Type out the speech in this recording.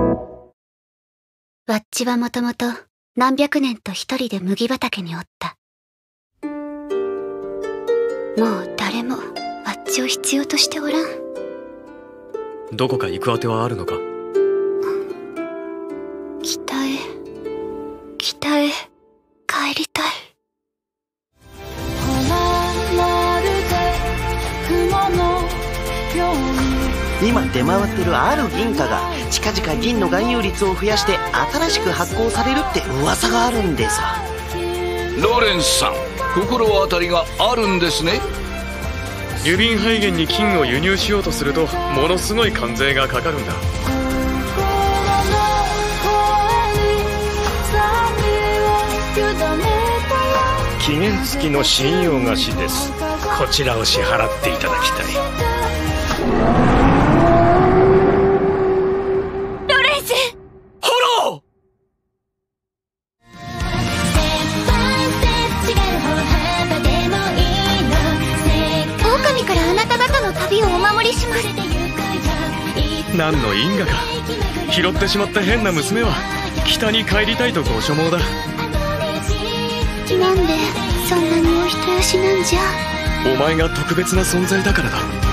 わっちはもともと何百年と一人で麦畑におった。もう誰もわっちを必要としておらん。 どこか行くあてはあるのか？ 北へ帰りたい。 今出回ってるある銀貨が近々銀の含有率を増やして新しく発行されるって噂があるんでさ。 ローレンスさん、心当たりがあるんですね。 郵便配源に金を輸入しようとするとものすごい関税がかかるんだ。 期限付きの信用貸しです。こちらを支払っていただきたい。 ロレンス！ ホロー！ 狼からあなた方の旅をお守りします。 何の因果か。拾ってしまった変な娘は北に帰りたいとご所望だ。 なんでそんなにお人よしなんじゃ。 お前が特別な存在だからだ。